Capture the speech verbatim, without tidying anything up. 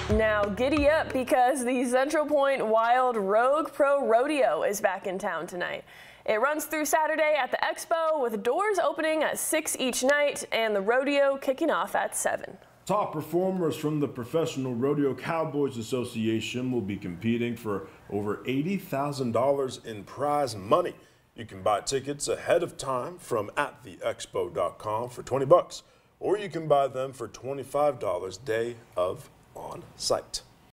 Now giddy up because the Central Point Wild Rogue Pro Rodeo is back in town tonight. It runs through Saturday at the Expo with doors opening at six each night and the rodeo kicking off at seven. Top performers from the Professional Rodeo Cowboys Association will be competing for over eighty thousand dollars in prize money. You can buy tickets ahead of time from at the expo dot com for twenty bucks, or you can buy them for twenty-five dollars day of on site.